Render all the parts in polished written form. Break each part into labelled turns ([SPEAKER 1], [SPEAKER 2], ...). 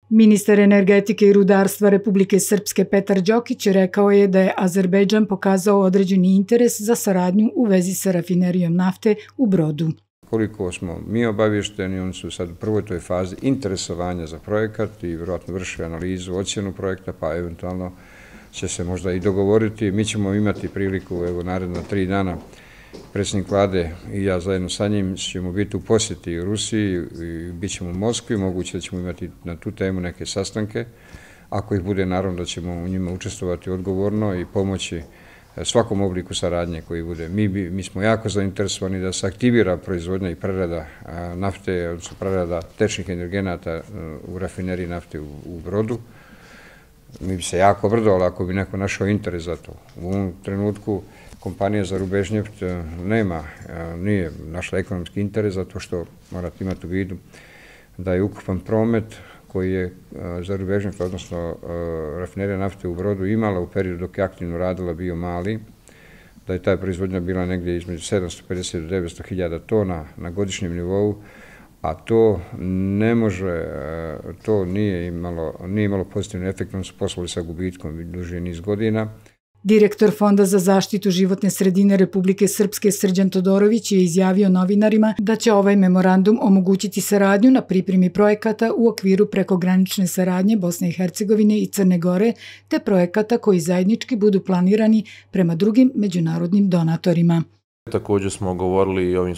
[SPEAKER 1] Ministar energetike i rudarstva Republike Srpske Petar Đokić rekao je da je Azerbejdžan pokazao određeni interes za saradnju u vezi sa rafinerijom nafte u Brodu.
[SPEAKER 2] Koliko smo mi obavješteni, oni su sad u prvoj toj fazi interesovanja za projekat i vjerojatno vrše analizu, ocjenu projekta, pa eventualno će se možda i dogovoriti. Mi ćemo imati priliku, evo, naredna 3 dana, predsjednik vlade i ja zajedno sa njim ćemo biti u posjeti u Rusiji i bit ćemo u Moskvi, moguće da ćemo imati na tu temu neke sastanke. Ako ih bude, naravno da ćemo u njima učestvovati odgovorno i pomoći svakom obliku saradnje koji bude. Mi smo jako zainteresovani da se aktivira proizvodnja i prerada nafte, odnosno prerada tečnih energenata u rafineriji nafte u Brodu. Mi bi se jako obradovali ako bi neko našao interes za to. U ovom trenutku kompanija za Rubežnjeft nije našla ekonomski interes zato što morate imati u vidu da je ukupan promet koji je za Rubežnjeft, odnosno rafinerija nafte u Brodu imala u periodu dok je aktivno radila bio mali, da je ta proizvodnja bila negdje između 750 do 900 hiljada tona na godišnjem nivou, a to ne može, to nije imalo pozitivni efekt, oni su poslovali sa gubitkom duži niz godina.
[SPEAKER 1] Direktor Fonda za zaštitu životne sredine Republike Srpske Srđan Todorović je izjavio novinarima da će ovaj memorandum omogućiti saradnju na pripremi projekata u okviru prekogranične saradnje Bosne i Hercegovine i Crne Gore, te projekata koji zajednički budu planirani prema drugim međunarodnim donatorima.
[SPEAKER 3] Također smo govorili i ovim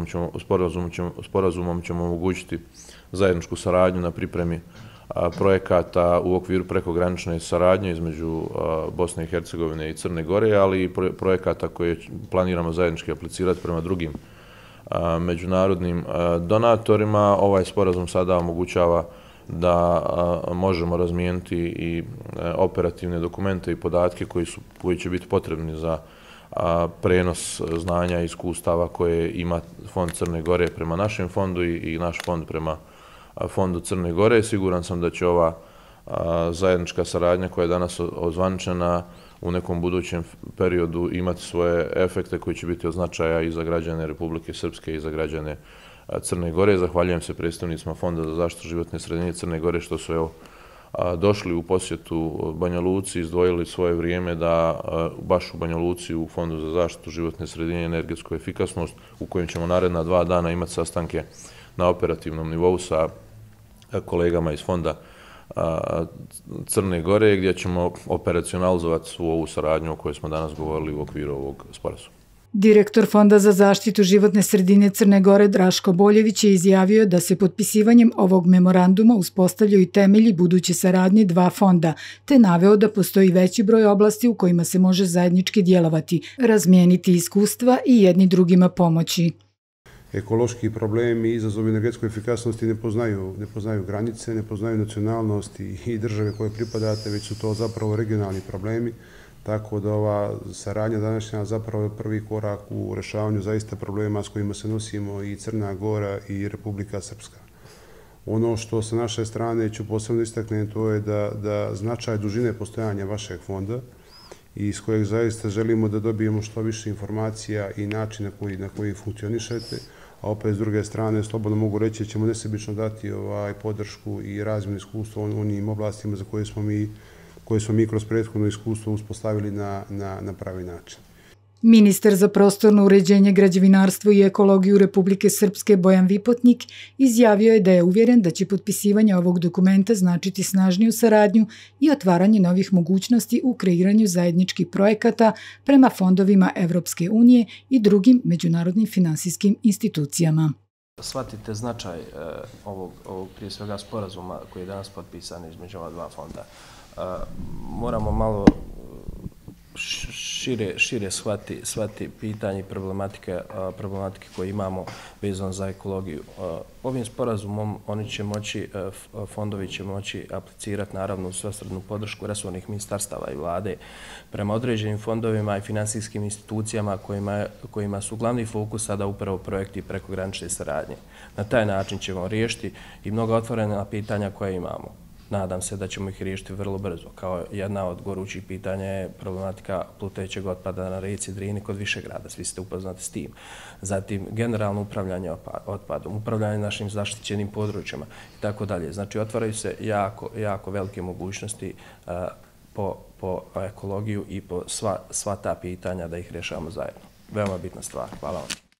[SPEAKER 3] sporazumom ćemo omogućiti zajedničku saradnju na pripremi projekata u okviru prekogranične saradnje između Bosne i Hercegovine i Crne Gore, ali i projekata koje planiramo zajednički aplicirati prema drugim međunarodnim donatorima. Ovaj sporazum sada omogućava da možemo razmijeniti i operativne dokumente i podatke koji će biti potrebni za prenos znanja i iskustava koje ima Fond Crne Gore prema našem fondu i naš fond prema Fondu Crne Gore. Siguran sam da će ova zajednička saradnja koja je danas ozvaničena u nekom budućem periodu imati svoje efekte koji će biti od značaja i za građane Republike Srpske i za građane Crne Gore. Zahvaljujem se predstavnicima Fonda za zaštitu životne sredine Crne Gore što su došli u posjetu Banja Luci, izdvojili svoje vrijeme da baš u Banja Luci u Fondu za zaštitu životne sredine i energetsku efikasnost, u kojem ćemo naredna 2 dana imati sastanke na operativnom nivou sa kolegama iz Fonda Crne Gore, gdje ćemo operacionalizovati svu ovu saradnju o kojoj smo danas govorili u okviru ovog sporazuma.
[SPEAKER 1] Direktor Fonda za zaštitu životne sredine Crne Gore Draško Boljević je izjavio da se potpisivanjem ovog memoranduma uspostavljaju temelji buduće saradnje 2 fonda, te naveo da postoji veći broj oblasti u kojima se može zajednički djelovati, razmijeniti iskustva i jedni drugima pomoći.
[SPEAKER 4] Ekološki problemi i izazovi energetskoj efikasnosti ne poznaju granice, ne poznaju nacionalnosti i države koje pripadate, već su to zapravo regionalni problemi. Tako da ova saradnja današnja zapravo je prvi korak u rešavanju zaista problema s kojima se nosimo i Crna Gora i Republika Srpska. Ono što sa naše strane ću posebno istaknuti, to je da značaj dužine postojanja vašeg fonda i s kojeg zaista želimo da dobijemo što više informacija i načina na koji funkcionišete, a opet s druge strane slobodno mogu reći da ćemo nesebično dati podršku i razmjenu iskustva u onim oblastima za koje smo mi kroz prethodno iskustvo uspostavili na pravi način.
[SPEAKER 1] Ministar za prostorno uređenje, građevinarstvo i ekologiju Republike Srpske Bojan Vipotnik izjavio je da je uvjeren da će potpisivanje ovog dokumenta značiti snažniju saradnju i otvaranje novih mogućnosti u kreiranju zajedničkih projekata prema fondovima Evropske unije i drugim međunarodnim finansijskim institucijama.
[SPEAKER 5] Shvatite značaj ovog prije svega sporazuma koji je danas potpisan između ova 2 fonda. Moramo malo šire shvati pitanje i problematike koje imamo vezano za ekologiju. Ovim sporazumom fondovi će moći aplicirati naravno u svesrdnu podršku resornih ministarstava i vlade prema određenim fondovima i finansijskim institucijama kojima su glavni fokus sada upravo projekti prekogranične saradnje. Na taj način ćemo riješiti i mnoga otvorena pitanja koje imamo. nadam se da ćemo ih riješiti vrlo brzo. Kao jedna od gorućih pitanja je problematika plutajućeg otpada na rijeci Drini kod Višegrada, svi ste upoznati s tim. Zatim, generalno upravljanje otpadom, upravljanje našim zaštićenim područjima i tako dalje. Znači, otvaraju se jako velike mogućnosti po ekologiju i po sva ta pitanja da ih rješavamo zajedno. Veoma bitna stvar. Hvala vam.